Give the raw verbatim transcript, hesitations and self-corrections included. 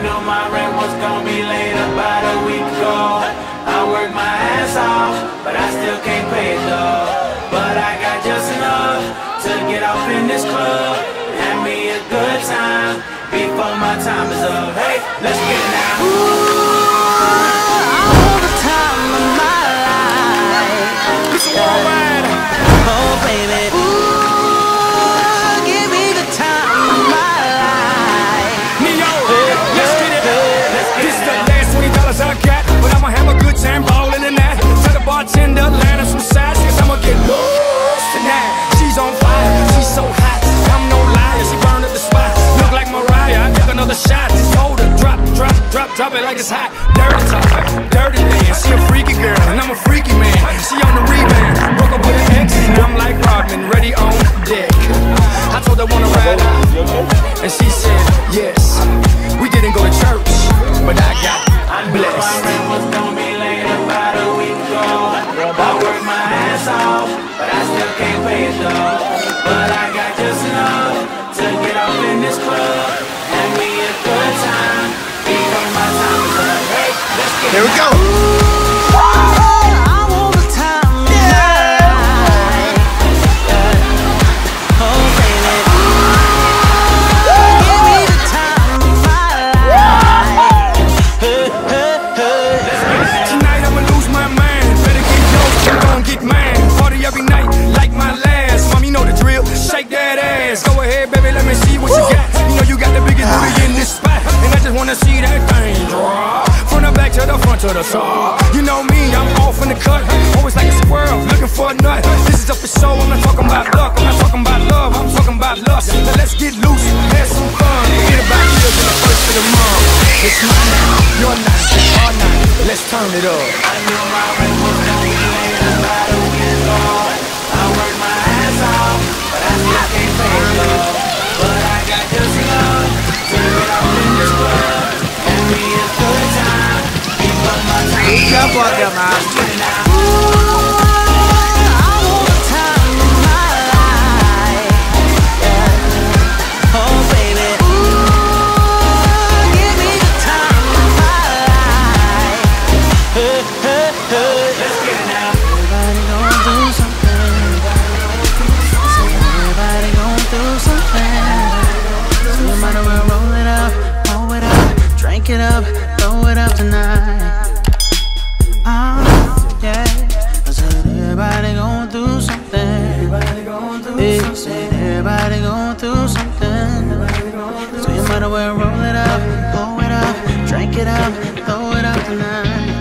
knew my rent was gonna be late about a week ago. I worked my ass off, but I still can't pay it though. But I got just enough to get off in this club and have me a good time before my time is up. Hey, let's get it now. Ooh, all the time of my life. It's alright. Oh baby. Ooh, give me the time of my life. Neo, let's get it. This is the last twenty dollars I got, but I'ma have a good time ballin' in that. Tell the bartender, land us some sides, cause I'ma get loose tonight. She's on fire, she's so hot, I'm no liar, she burned up the spot. Look like Mariah, I took another shot. Hold her, drop, drop, drop, drop it like it's hot. Dirty talk, dirty dance. She a freaky girl, and I'm a freaky man. She on the rebound, broke up with an ex, and I'm like Rodman, ready on deck. I told her wanna ride out, and she said yes. We didn't go to church, but I got blessed. I knew my rent was gonna be late about a week ago. I worked my ass off, but I still can't pay it though. But I got just enough to get off in this club and me a good time before my time is up. Hey, let's get it. Here we go. Go ahead, baby, let me see what you got. You know you got the biggest booty in this spot, and I just wanna see that thing drop from the back to the front to the top. You know me, I'm off in the cut, always like a squirrel looking for a nut. This is up for show, I'm not talking about luck, I'm not talking about love, I'm talking about lust. Now let's get loose, have some fun, forget about years in the first of the month. It's my night, your night, our night, let's turn it up. I knew my rent was gonna be late about a week ago. I worked my ass off, but I still can't pay it though. But I got just enough to get off in this club and be a good time before my time is up. Let's get it now. Drink it up, throw it up tonight. Oh, yeah. I said everybody going through something. Everybody going through yeah, something. Said everybody going through something. So you might as well roll it up, blow it up, drink it up, throw it up tonight.